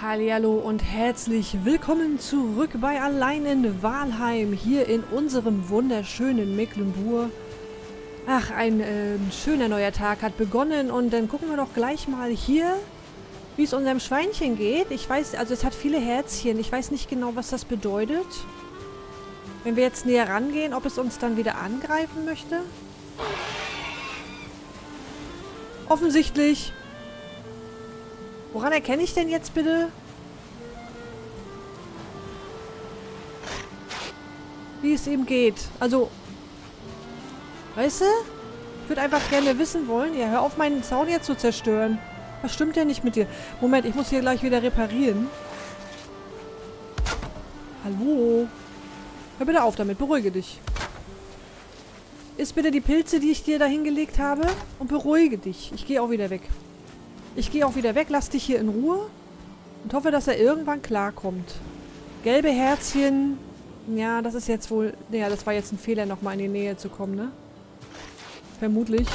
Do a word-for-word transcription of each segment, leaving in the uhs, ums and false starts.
Hallihallo und herzlich willkommen zurück bei Allein in Valheim, hier in unserem wunderschönen Mecklenburg. Ach, ein äh, schöner neuer Tag hat begonnen und dann gucken wir doch gleich mal hier, wie es unserem Schweinchen geht. Ich weiß, also es hat viele Herzchen, ich weiß nicht genau, was das bedeutet. Wenn wir jetzt näher rangehen, ob es uns dann wieder angreifen möchte? Offensichtlich. Woran erkenne ich denn jetzt bitte? Wie es ihm geht. Also, weißt du? Ich würde einfach gerne wissen wollen. Ja, hör auf, meinen Zaun jetzt zu zerstören. Was stimmt denn nicht mit dir? Moment, ich muss hier gleich wieder reparieren. Hallo? Hör bitte auf damit, beruhige dich. Iss bitte die Pilze, die ich dir da hingelegt habe und beruhige dich. Ich gehe auch wieder weg. Ich gehe auch wieder weg, lass dich hier in Ruhe und hoffe, dass er irgendwann klarkommt. Gelbe Herzchen. Ja, das ist jetzt wohl... Ja, das war jetzt ein Fehler, nochmal in die Nähe zu kommen, ne? Vermutlich.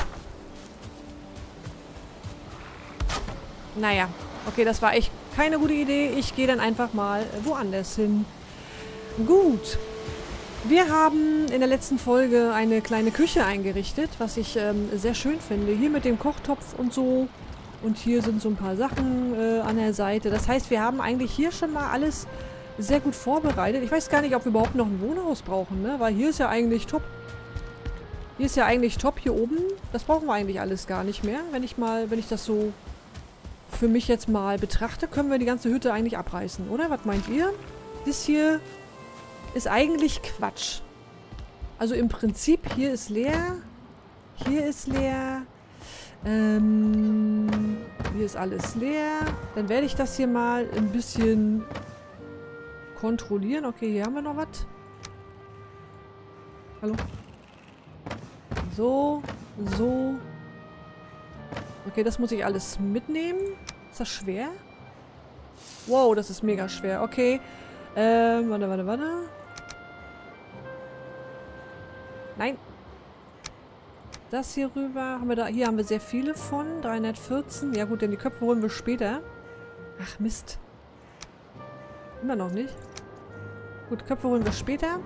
Naja, okay, das war echt keine gute Idee. Ich gehe dann einfach mal woanders hin. Gut. Wir haben in der letzten Folge eine kleine Küche eingerichtet, was ich ähm, sehr schön finde. Hier mit dem Kochtopf und so. Und hier sind so ein paar Sachen äh, an der Seite. Das heißt, wir haben eigentlich hier schon mal alles sehr gut vorbereitet. Ich weiß gar nicht, ob wir überhaupt noch ein Wohnhaus brauchen, ne? Weil hier ist ja eigentlich top. Hier ist ja eigentlich top, hier oben. Das brauchen wir eigentlich alles gar nicht mehr. Wenn ich mal, wenn ich das so für mich jetzt mal betrachte, können wir die ganze Hütte eigentlich abreißen, oder? Was meint ihr? Das hier ist eigentlich Quatsch. Also im Prinzip, hier ist leer. Hier ist leer. Ähm, hier ist alles leer. Dann werde ich das hier mal ein bisschen kontrollieren. Okay, hier haben wir noch was. Hallo? So, so. Okay, das muss ich alles mitnehmen. Ist das schwer? Wow, das ist mega schwer. Okay. Ähm, warte, warte, warte. Nein. Das hier rüber. Haben wir da, hier haben wir sehr viele von. dreihundertvierzehn. Ja gut, denn die Köpfe holen wir später. Ach Mist. Immer noch nicht. Gut, Köpfe holen wir später.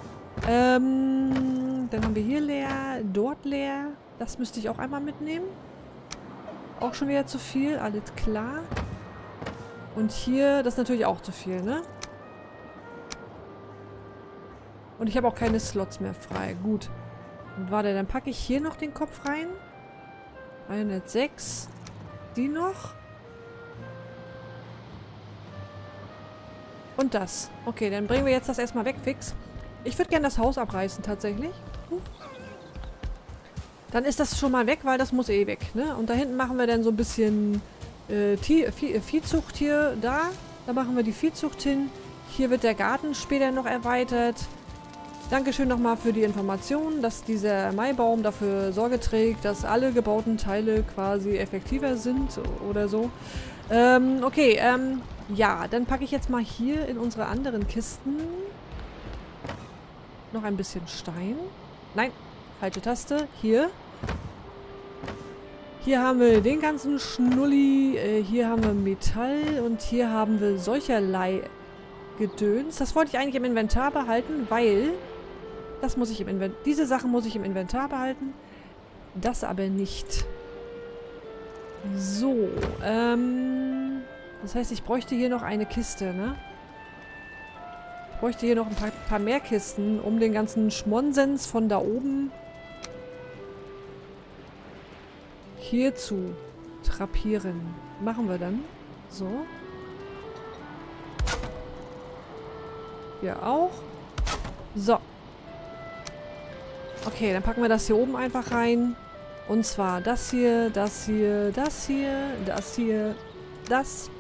Ähm, dann haben wir hier leer. Dort leer. Das müsste ich auch einmal mitnehmen. Auch schon wieder zu viel. Alles klar. Und hier, das ist natürlich auch zu viel, ne? Und ich habe auch keine Slots mehr frei. Gut. Und warte, dann packe ich hier noch den Kopf rein. hundertsechs. Die noch. Und das. Okay, dann bringen wir jetzt das erstmal weg, fix. Ich würde gerne das Haus abreißen, tatsächlich. Huh. Dann ist das schon mal weg, weil das muss eh weg, ne? Und da hinten machen wir dann so ein bisschen äh, Tie Vie Viehzucht hier, da. Da machen wir die Viehzucht hin. Hier wird der Garten später noch erweitert. Dankeschön nochmal für die Information, dass dieser Maibaum dafür Sorge trägt, dass alle gebauten Teile quasi effektiver sind oder so. Ähm, okay, ähm, ja, dann packe ich jetzt mal hier in unsere anderen Kisten noch ein bisschen Stein. Nein, falsche Taste. Hier. Hier haben wir den ganzen Schnulli, äh, hier haben wir Metall und hier haben wir solcherlei Gedöns. Das wollte ich eigentlich im Inventar behalten, weil... Das muss ich im Inventar... Diese Sachen muss ich im Inventar behalten. Das aber nicht. So, ähm... Das heißt, ich bräuchte hier noch eine Kiste, ne? Ich bräuchte hier noch ein paar, paar mehr Kisten, um den ganzen Schmonsens von da oben hier zu trapieren. Machen wir dann. So. Hier auch. So. Okay, dann packen wir das hier oben einfach rein. Und zwar das hier, das hier, das hier, das hier, das.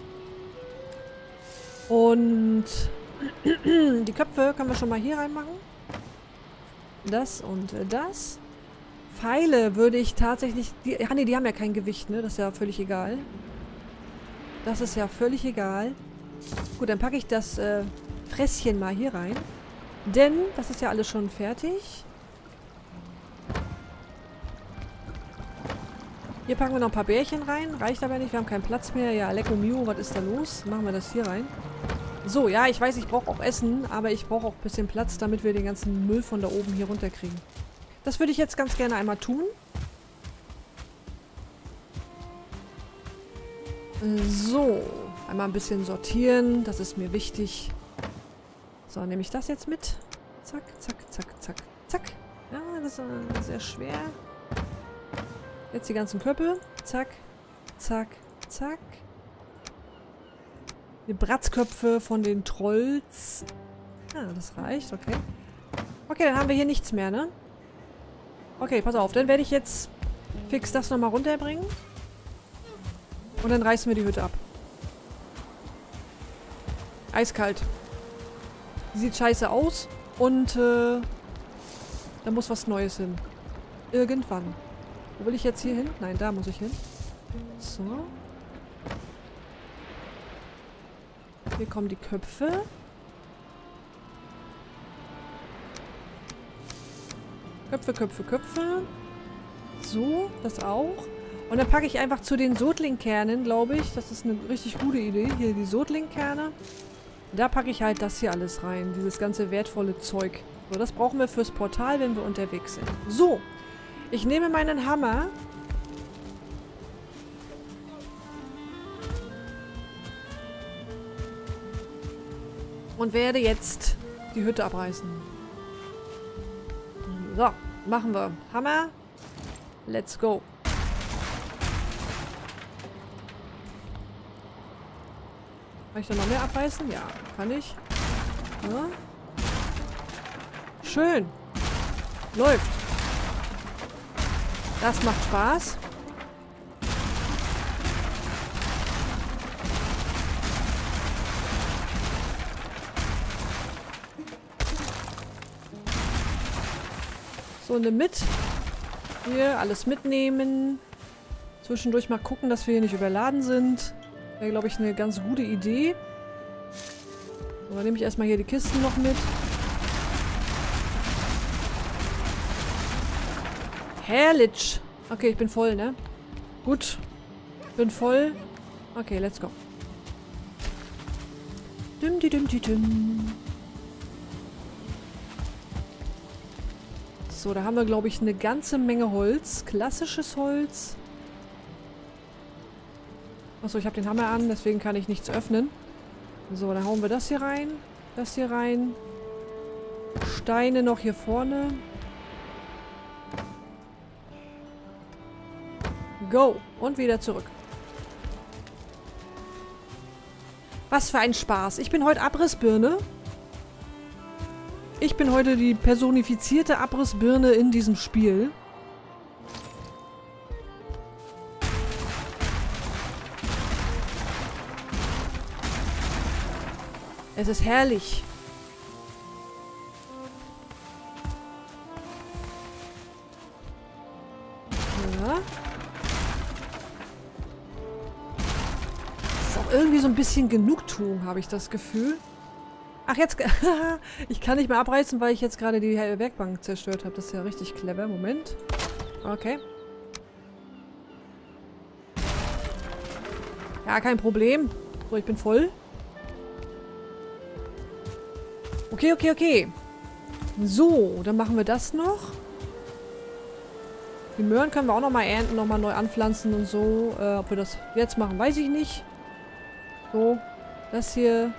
Und die Köpfe können wir schon mal hier reinmachen. Das und das. Pfeile würde ich tatsächlich... Die, ja, nee, die haben ja kein Gewicht, ne? Das ist ja völlig egal. Das ist ja völlig egal. Gut, dann packe ich das äh, Frässchen mal hier rein. Denn das ist ja alles schon fertig. Hier packen wir noch ein paar Bärchen rein. Reicht aber nicht, wir haben keinen Platz mehr. Ja, Lecco Mio, was ist da los? Machen wir das hier rein. So, ja, ich weiß, ich brauche auch Essen, aber ich brauche auch ein bisschen Platz, damit wir den ganzen Müll von da oben hier runterkriegen. Das würde ich jetzt ganz gerne einmal tun. So, einmal ein bisschen sortieren, das ist mir wichtig. So, nehme ich das jetzt mit. Zack, zack, zack, zack, zack. Ja, das ist sehr schwer. Jetzt die ganzen Köpfe. Zack, zack, zack. Die Bratzköpfe von den Trolls. Ja, das reicht, okay. Okay, dann haben wir hier nichts mehr, ne? Okay, pass auf, dann werde ich jetzt fix das nochmal runterbringen. Und dann reißen wir die Hütte ab. Eiskalt. Sieht scheiße aus. Und äh, da muss was Neues hin. Irgendwann. Wo will ich jetzt hier hin? Nein, da muss ich hin. So. Hier kommen die Köpfe. Köpfe, Köpfe, Köpfe. So, das auch. Und dann packe ich einfach zu den Sodlingkernen, glaube ich. Das ist eine richtig gute Idee. Hier die Sodlingkerne. Da packe ich halt das hier alles rein. Dieses ganze wertvolle Zeug. So, das brauchen wir fürs Portal, wenn wir unterwegs sind. So. Ich nehme meinen Hammer. Und werde jetzt die Hütte abreißen. So, machen wir. Hammer. Let's go. Kann ich da noch mehr abreißen? Ja, kann ich. Ja. Schön. Läuft. Das macht Spaß. So, eine mit. Hier, alles mitnehmen. Zwischendurch mal gucken, dass wir hier nicht überladen sind. Wäre, glaube ich, eine ganz gute Idee. So, dann nehme ich erstmal hier die Kisten noch mit. Herrlich. Okay, ich bin voll, ne? Gut. Bin voll. Okay, let's go. Düm, di, düm, di, düm. So, da haben wir, glaube ich, eine ganze Menge Holz. Klassisches Holz. Achso, ich habe den Hammer an, deswegen kann ich nichts öffnen. So, dann hauen wir das hier rein. Das hier rein. Steine noch hier vorne. Go. Und wieder zurück. Was für ein Spaß. Ich bin heute Abrissbirne. Ich bin heute die personifizierte Abrissbirne in diesem Spiel. Es ist herrlich. Ja. Das ist auch irgendwie so ein bisschen Genugtuung, habe ich das Gefühl. Ach, jetzt... ich kann nicht mehr abreißen, weil ich jetzt gerade die Werkbank zerstört habe. Das ist ja richtig clever. Moment. Okay. Ja, kein Problem. So, ich bin voll. Okay, okay, okay. So, dann machen wir das noch. Die Möhren können wir auch nochmal ernten, nochmal neu anpflanzen und so. Äh, ob wir das jetzt machen, weiß ich nicht. So, das hier.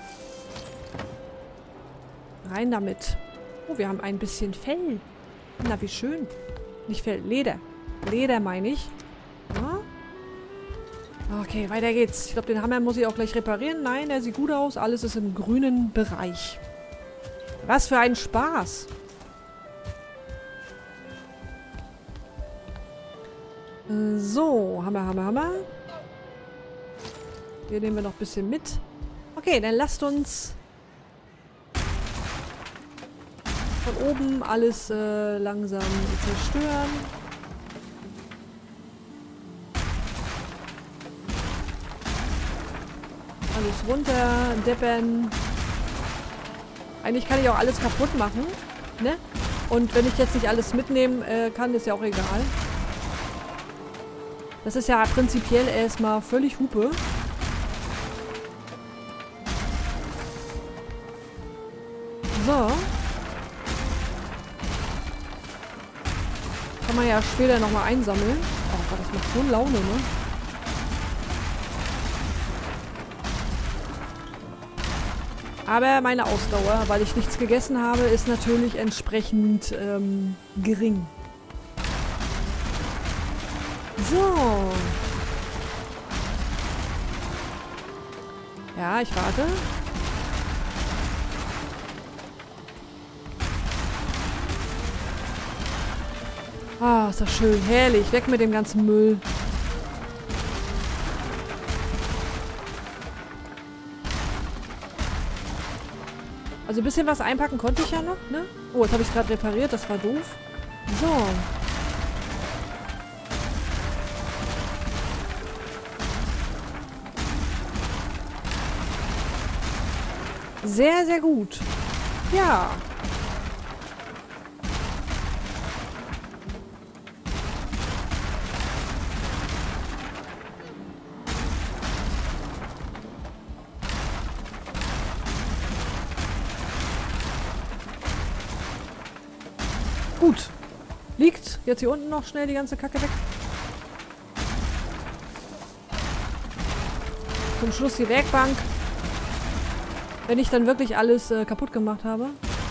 Rein damit. Oh, wir haben ein bisschen Fell. Na, wie schön. Nicht Fell, Leder. Leder meine ich. Ja. Okay, weiter geht's. Ich glaube, den Hammer muss ich auch gleich reparieren. Nein, der sieht gut aus. Alles ist im grünen Bereich. Was für ein Spaß. So, Hammer, Hammer, Hammer. Hier nehmen wir noch ein bisschen mit. Okay, dann lasst uns von oben alles äh, langsam zerstören. Alles runter, deppern. Eigentlich kann ich auch alles kaputt machen, ne? Und wenn ich jetzt nicht alles mitnehmen äh, kann, ist ja auch egal. Das ist ja prinzipiell erstmal völlig Hupe. So. Kann man ja später nochmal einsammeln. Oh Gott, das macht so Laune, ne? Aber meine Ausdauer, weil ich nichts gegessen habe, ist natürlich entsprechend ähm, gering. So. Ja, ich warte. Ah, ist das schön. Herrlich. Weg mit dem ganzen Müll. Also ein bisschen was einpacken konnte ich ja noch, ne? Oh, jetzt habe ich es gerade repariert. Das war doof. So. Sehr, sehr gut. Ja. Gut. Liegt jetzt hier unten noch schnell die ganze Kacke weg. Zum Schluss die Werkbank. Wenn ich dann wirklich alles äh, kaputt gemacht habe.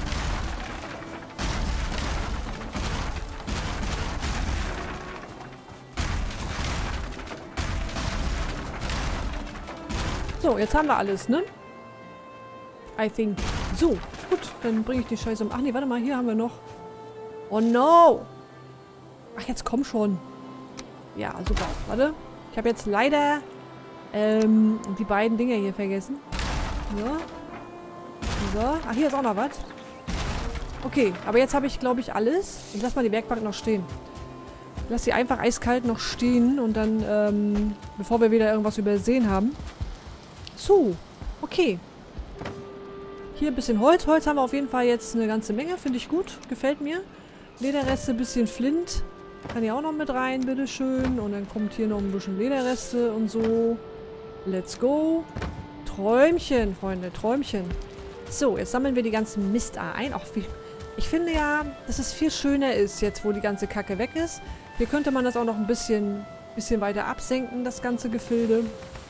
So, jetzt haben wir alles, ne? I think. So, gut, dann bringe ich die Scheiße um. Ach nee, warte mal, hier haben wir noch. Oh no! Ach, jetzt komm schon. Ja, super. Warte. Ich habe jetzt leider ähm, die beiden Dinger hier vergessen. So. So. Ach, hier ist auch noch was. Okay, aber jetzt habe ich, glaube ich, alles. Ich lasse mal die Werkbank noch stehen. Ich lasse sie einfach eiskalt noch stehen und dann, ähm, bevor wir wieder irgendwas übersehen haben. So. Okay. Hier ein bisschen Holz. Holz haben wir auf jeden Fall jetzt eine ganze Menge. Finde ich gut. Gefällt mir. Lederreste, ein bisschen Flint. Kann hier auch noch mit rein, bitteschön. Und dann kommt hier noch ein bisschen Lederreste und so. Let's go. Träumchen, Freunde, Träumchen. So, jetzt sammeln wir die ganzen Mist ein. Auch wie, ich finde ja, dass es viel schöner ist, jetzt wo die ganze Kacke weg ist. Hier könnte man das auch noch ein bisschen, bisschen weiter absenken, das ganze Gefilde.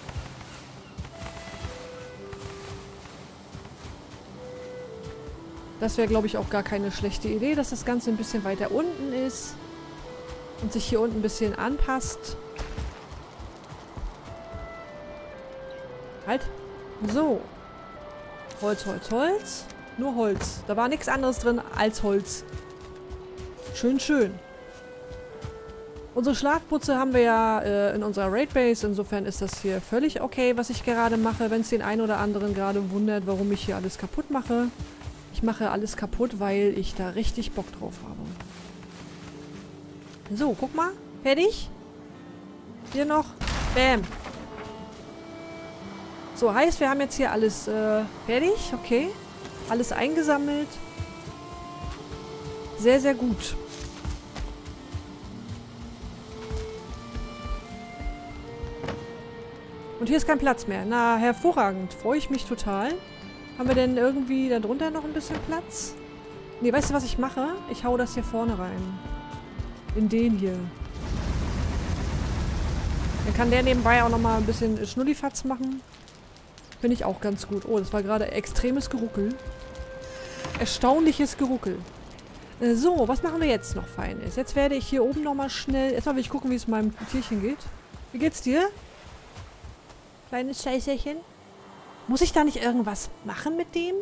Das wäre, glaube ich, auch gar keine schlechte Idee, dass das Ganze ein bisschen weiter unten ist und sich hier unten ein bisschen anpasst. Halt. So. Holz, Holz, Holz. Nur Holz. Da war nichts anderes drin als Holz. Schön, schön. Unsere Schlafputze haben wir ja äh, in unserer Raid-Base. Insofern ist das hier völlig okay, was ich gerade mache. Wenn es den einen oder anderen gerade wundert, warum ich hier alles kaputt mache. Ich mache alles kaputt, weil ich da richtig Bock drauf habe. So, guck mal. Fertig. Hier noch. Bam. So, heißt, wir haben jetzt hier alles äh, fertig. Okay. Alles eingesammelt. Sehr, sehr gut. Und hier ist kein Platz mehr. Na, hervorragend. Freue ich mich total. Haben wir denn irgendwie da drunter noch ein bisschen Platz? Ne, weißt du, was ich mache? Ich hau das hier vorne rein. In den hier. Dann kann der nebenbei auch nochmal ein bisschen Schnullifatz machen. Finde ich auch ganz gut. Oh, das war gerade extremes Geruckel. Erstaunliches Geruckel. Äh, so, was machen wir jetzt noch Feines? Jetzt werde ich hier oben nochmal schnell... Erstmal will ich gucken, wie es meinem Tierchen geht. Wie geht's dir? Kleines Scheißerchen. Muss ich da nicht irgendwas machen mit dem?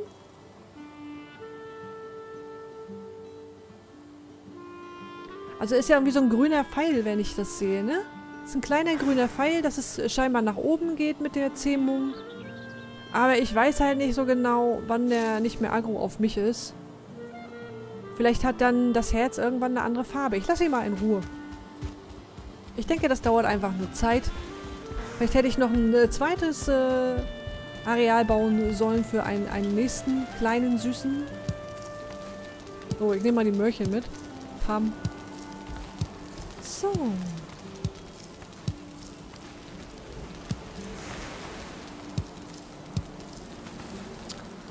Also ist ja irgendwie so ein grüner Pfeil, wenn ich das sehe, ne? Ist ein kleiner grüner Pfeil, dass es scheinbar nach oben geht mit der Zähmung. Aber ich weiß halt nicht so genau, wann der nicht mehr aggro auf mich ist. Vielleicht hat dann das Herz irgendwann eine andere Farbe. Ich lasse ihn mal in Ruhe. Ich denke, das dauert einfach nur Zeit. Vielleicht hätte ich noch ein äh, zweites äh, Areal bauen sollen für einen, einen nächsten kleinen Süßen. So, ich nehme mal die Möhrchen mit. Pam. So.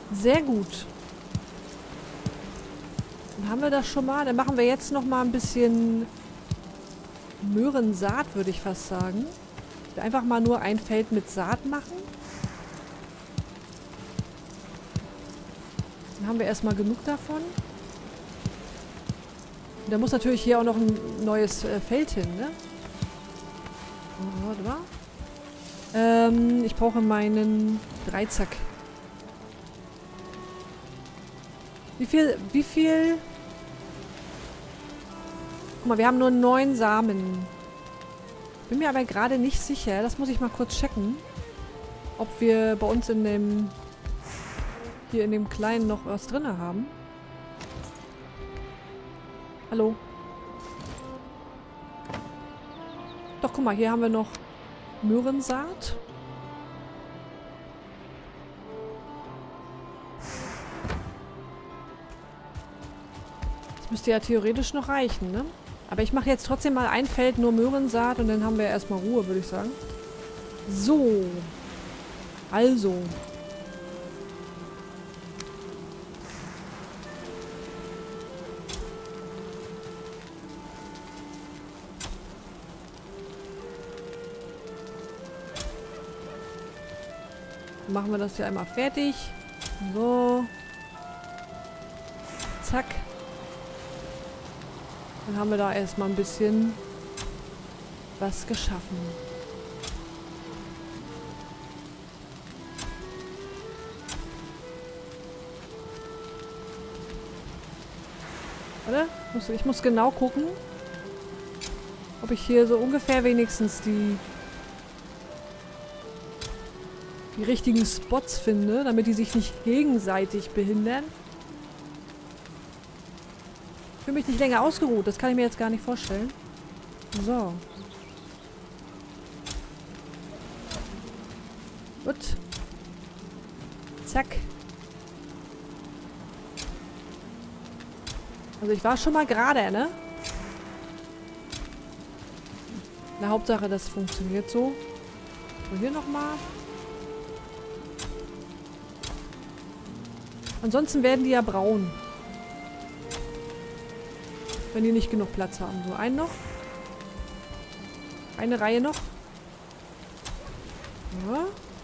Sehr gut. Dann haben wir das schon mal. Dann machen wir jetzt noch mal ein bisschen Möhrensaat, würde ich fast sagen. Einfach mal nur ein Feld mit Saat machen. Dann haben wir erstmal genug davon. Und da muss natürlich hier auch noch ein neues äh, Feld hin, ne? Oh, warte mal. Ähm, ich brauche meinen Dreizack. Wie viel, wie viel... Guck mal, wir haben nur neun Samen. Bin mir aber gerade nicht sicher. Das muss ich mal kurz checken. Ob wir bei uns in dem... hier in dem Kleinen noch was drin haben. Hallo? Doch, guck mal, hier haben wir noch Möhrensaat. Das müsste ja theoretisch noch reichen, ne? Aber ich mache jetzt trotzdem mal ein Feld nur Möhrensaat und dann haben wir erstmal Ruhe, würde ich sagen. So. Also. Machen wir das hier einmal fertig. So. Zack. Dann haben wir da erstmal ein bisschen was geschaffen. Warte, ich muss genau gucken, ob ich hier so ungefähr wenigstens die die richtigen Spots finde, damit die sich nicht gegenseitig behindern. Ich fühle mich nicht länger ausgeruht, das kann ich mir jetzt gar nicht vorstellen. So. Gut. Zack. Also ich war schon mal gerade, ne? Na, Hauptsache, das funktioniert so. So, hier nochmal. Ansonsten werden die ja braun. Wenn die nicht genug Platz haben. So, einen noch. Eine Reihe noch. Ja.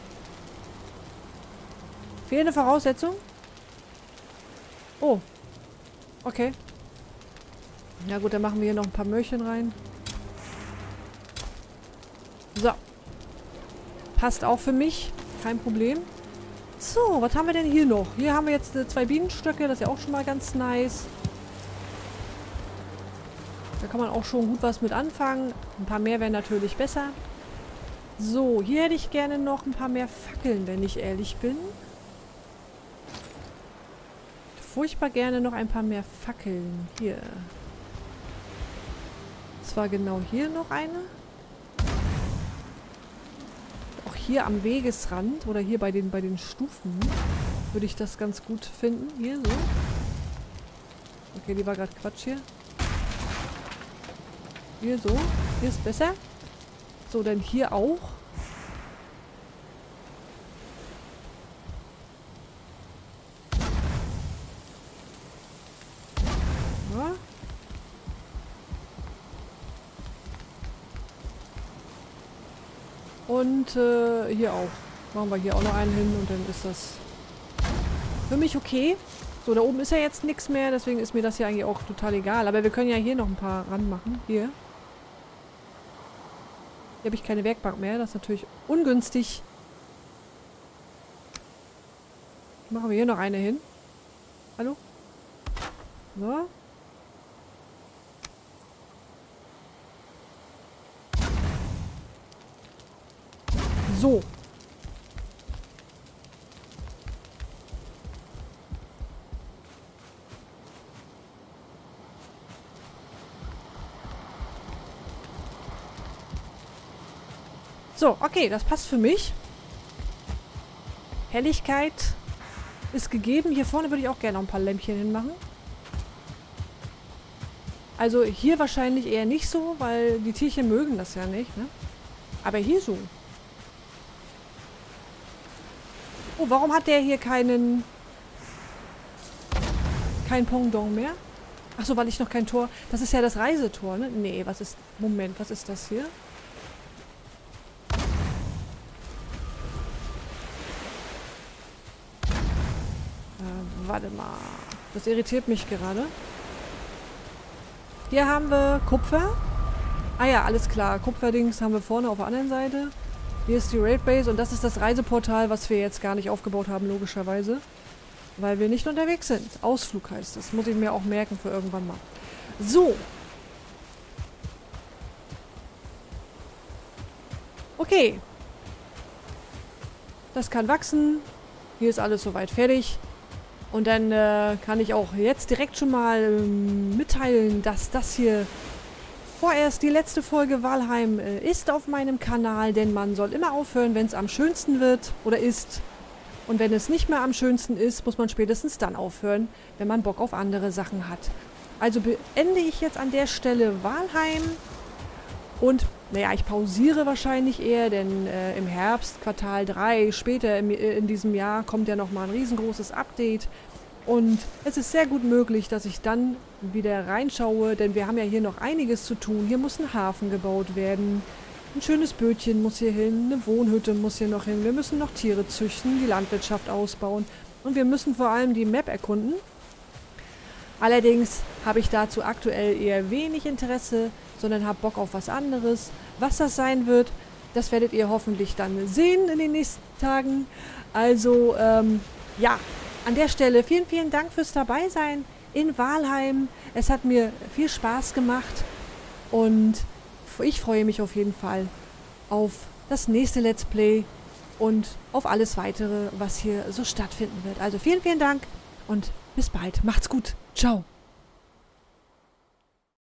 Fehlende Voraussetzung. Oh. Okay. Ja gut, dann machen wir hier noch ein paar Möhrchen rein. So. Passt auch für mich. Kein Problem. So, was haben wir denn hier noch? Hier haben wir jetzt äh, zwei Bienenstöcke. Das ist ja auch schon mal ganz nice. Da kann man auch schon gut was mit anfangen. Ein paar mehr wären natürlich besser. So, hier hätte ich gerne noch ein paar mehr Fackeln, wenn ich ehrlich bin. Furchtbar gerne noch ein paar mehr Fackeln. Hier. Zwar genau hier noch eine. Auch hier am Wegesrand oder hier bei den, bei den Stufen würde ich das ganz gut finden. Hier so. Okay, die war gerade Quatsch hier. Hier so. Hier ist besser. So, dann hier auch. Ja. Und äh, hier auch. Machen wir hier auch noch einen hin und dann ist das für mich okay. So, da oben ist ja jetzt nichts mehr, deswegen ist mir das hier eigentlich auch total egal. Aber wir können ja hier noch ein paar ranmachen. Hier. Hier habe ich keine Werkbank mehr. Das ist natürlich ungünstig. Machen wir hier noch eine hin. Hallo? So. So. So, okay, das passt für mich. Helligkeit ist gegeben. Hier vorne würde ich auch gerne noch ein paar Lämpchen hinmachen. Also hier wahrscheinlich eher nicht so, weil die Tierchen mögen das ja nicht, ne? Aber hier so. Oh, warum hat der hier keinen kein Pendant mehr. Achso, weil ich noch kein Tor... Das ist ja das Reisetor, ne? Nee, was ist... Moment, was ist das hier? Äh, warte mal. Das irritiert mich gerade. Hier haben wir Kupfer. Ah ja, alles klar. Kupferdings haben wir vorne auf der anderen Seite. Hier ist die Raid Base und das ist das Reiseportal, was wir jetzt gar nicht aufgebaut haben, logischerweise. Weil wir nicht unterwegs sind. Ausflug heißt das. Muss ich mir auch merken für irgendwann mal. So. Okay. Das kann wachsen. Hier ist alles soweit fertig. Und dann äh, kann ich auch jetzt direkt schon mal ähm, mitteilen, dass das hier vorerst die letzte Folge Valheim äh, ist auf meinem Kanal. Denn man soll immer aufhören, wenn es am schönsten wird oder ist. Und wenn es nicht mehr am schönsten ist, muss man spätestens dann aufhören, wenn man Bock auf andere Sachen hat. Also beende ich jetzt an der Stelle Valheim. Und, naja, ich pausiere wahrscheinlich eher, denn äh, im Herbst, Quartal drei, später im, äh, in diesem Jahr, kommt ja nochmal ein riesengroßes Update. Und es ist sehr gut möglich, dass ich dann wieder reinschaue, denn wir haben ja hier noch einiges zu tun. Hier muss ein Hafen gebaut werden. Ein schönes Bötchen muss hier hin, eine Wohnhütte muss hier noch hin. Wir müssen noch Tiere züchten, die Landwirtschaft ausbauen. Und wir müssen vor allem die Map erkunden. Allerdings habe ich dazu aktuell eher wenig Interesse, sondern habe Bock auf was anderes. Was das sein wird, das werdet ihr hoffentlich dann sehen in den nächsten Tagen. Also, ähm, ja, an der Stelle vielen, vielen Dank fürs Dabeisein in Valheim. Es hat mir viel Spaß gemacht und ich freue mich auf jeden Fall auf das nächste Let's Play und auf alles weitere, was hier so stattfinden wird. Also vielen, vielen Dank und bis bald. Macht's gut. Ciao.